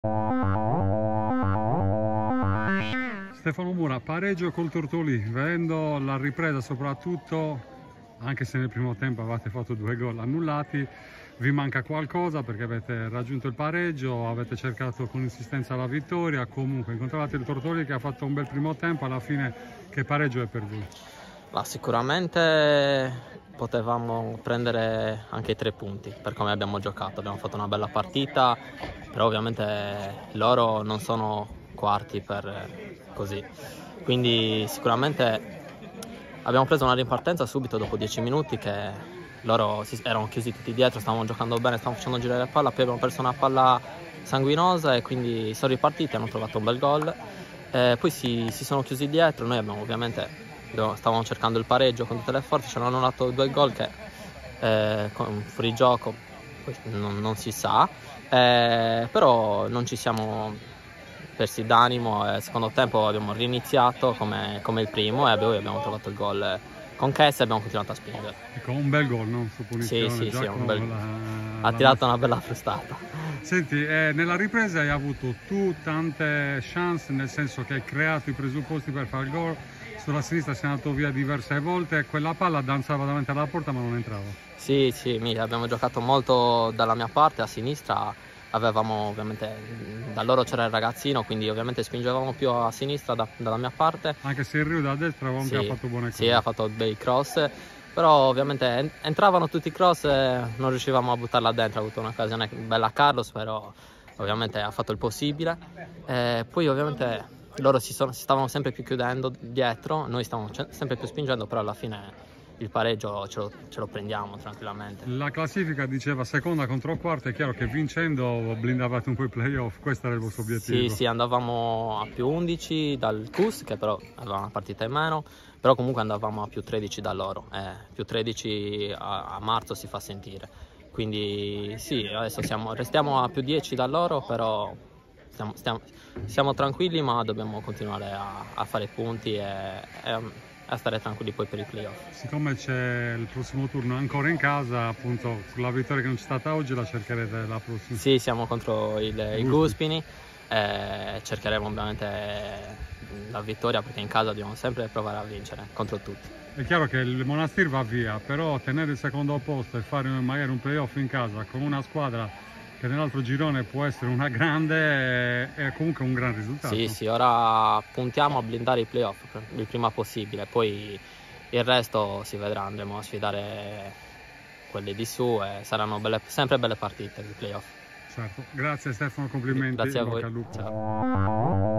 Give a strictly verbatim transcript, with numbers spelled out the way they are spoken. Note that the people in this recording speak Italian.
Stefano Mura, pareggio col Tortolì, vedendo la ripresa soprattutto, anche se nel primo tempo avete fatto due gol annullati, vi manca qualcosa perché avete raggiunto il pareggio, avete cercato con insistenza la vittoria, comunque incontravate il Tortolì che ha fatto un bel primo tempo, alla fine che pareggio è per voi? Ma sicuramente potevamo prendere anche i tre punti per come abbiamo giocato, abbiamo fatto una bella partita, però ovviamente loro non sono quarti per così, quindi sicuramente abbiamo preso una ripartenza subito dopo dieci minuti che loro si erano chiusi tutti dietro, stavano giocando bene, stavano facendo girare la palla, poi abbiamo perso una palla sanguinosa e quindi sono ripartiti, hanno trovato un bel gol, eh, poi si, si sono chiusi dietro, noi abbiamo ovviamente stavamo cercando il pareggio con tutte le forze, ci hanno annullato due gol che eh, con fuori gioco non, non si sa, eh, però non ci siamo persi d'animo, eh, secondo tempo abbiamo riniziato come, come il primo e poi abbiamo trovato il gol con Kess e abbiamo continuato a spingere. Ecco, un bel gol, no? Su punizione, sì, sì, sì, un bel... la, ha la tirato una bella frustata. Senti, eh, nella ripresa hai avuto tu tante chance, nel senso che hai creato i presupposti per fare il gol, sulla sinistra sei andato via diverse volte, quella palla danzava davanti alla porta ma non entrava. Sì, sì, abbiamo giocato molto dalla mia parte, a sinistra avevamo ovviamente, da loro c'era il ragazzino, quindi ovviamente spingevamo più a sinistra da, dalla mia parte. Anche se il Rio da destra aveva sì, anche fatto buone cose. Sì, ha fatto bei cross, però ovviamente entravano tutti i cross e non riuscivamo a buttarla dentro, ha avuto un'occasione bella a Carlos, però ovviamente ha fatto il possibile. E poi ovviamente loro si, sono, si stavano sempre più chiudendo dietro, noi stavamo sempre più spingendo, però alla fine il pareggio ce lo, ce lo prendiamo tranquillamente. La classifica diceva seconda contro quarta, è chiaro che vincendo blindavate un po' i playoff, questo era il vostro obiettivo. Sì, sì, andavamo a più undici dal C U S, che però aveva una partita in meno, però comunque andavamo a più tredici da loro, eh, più tredici a, a marzo si fa sentire, quindi sì, adesso siamo, restiamo a più dieci da loro, però stiamo, stiamo, siamo tranquilli, ma dobbiamo continuare a, a fare punti e, e a stare tranquilli poi per i playoff. Siccome c'è il prossimo turno ancora in casa, appunto sulla vittoria che non c'è stata oggi la cercherete la prossima? Sì, siamo contro il, il Guspini, eh, cercheremo ovviamente la vittoria perché in casa dobbiamo sempre provare a vincere contro tutti. È chiaro che il Monastir va via, però tenere il secondo posto e fare magari un playoff in casa con una squadra che nell'altro girone può essere una grande, è comunque un gran risultato. Sì, sì, ora puntiamo a blindare i playoff il prima possibile, poi il resto si vedrà, andremo a sfidare quelli di su e saranno belle, sempre belle partite di playoff. Certo, grazie Stefano, complimenti. Grazie a voi. Ciao.